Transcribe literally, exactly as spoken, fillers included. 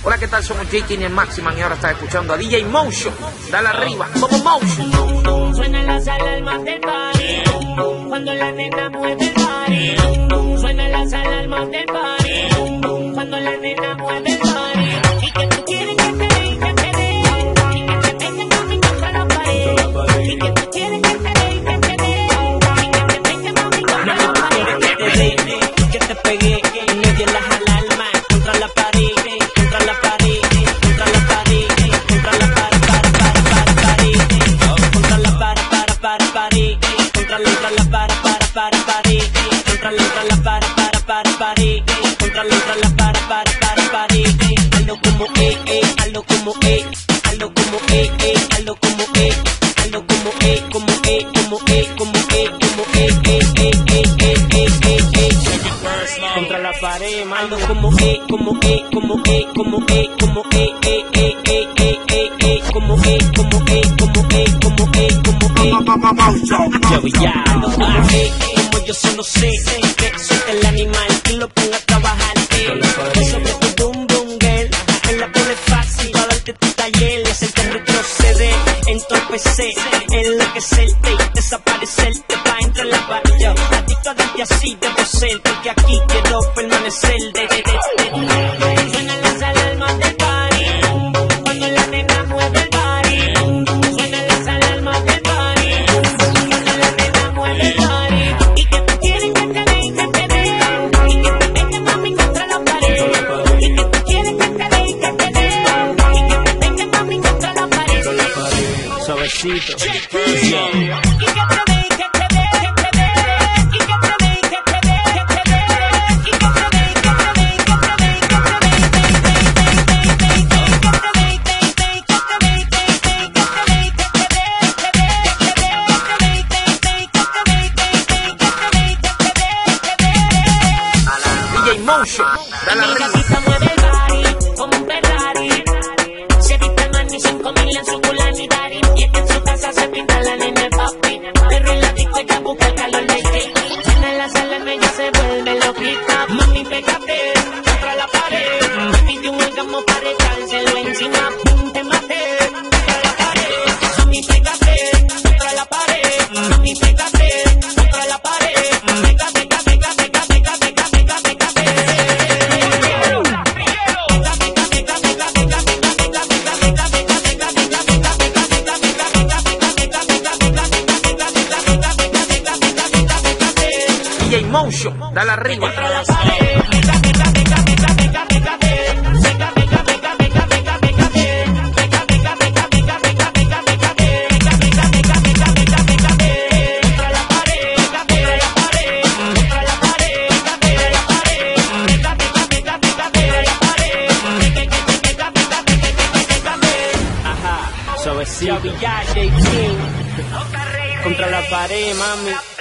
Hola, ¿qué tal? Somos J K y el Maximan y ahora estás escuchando a D J Motion. Dale arriba, somos Motion. Suenan las alarmas del party cuando la nena mueve el party. Suenan las alarmas del party cuando la nena mueve el party. Y que tú quieres que te dé y que te dé y que te pegue mami contra la pared. Y que tú quieres que te dé y que te dé y que te pegue mami contra la pared. Que te dé y que te pegue en medio de las alarmas contra la pared. Contra la pared, mando como eh, como eh, como eh, como eh, como eh, eh, eh, eh, eh, eh, eh, como eh, como eh, como eh, como eh, como eh, yo ya ando como eh, como yo solo sé que soy el animal que lo ponga a trabajar, eh, sobre tu boom boom girl, me la pone fácil para darte tu taller, hacerte retroceder, entorpecer, enloquecerte y desaparecerte pa' entre la pared, adicto a darte así debo ser, porque aquí quiero permanecer de, de, de, de. Suenan las alarmas del party cuando la nena mueve el party. Suenan las alarmas del party cuando la nena mueve el party. Y que tú quieres que te dé y que te dé y que te pegue mami contra la pared. Y que tú quieres que te dé y que te dé y que te pegue mami contra la pared. Suavecito, yeah. Motion, dale mi arriba. gatita mueve el body como un Ferrari. Se viste el man y cinco mil en su culanidad. Y es que en su casa se pinta la nena el papi. Pero en la disco ella busca el calor del K. En la sala en ella se vuelve loquita. Mami, pégate contra la pared. Mami, de un orgasmo para echárselo encima. Te maté contra la pared. Mami, pégate contra la pared. Mami, pégate contra la pared. Pega, pega, pega, pega, pega, pega, pega, pega, pega. D J Motion, dale arriba. suavecito, contra la pared, mami.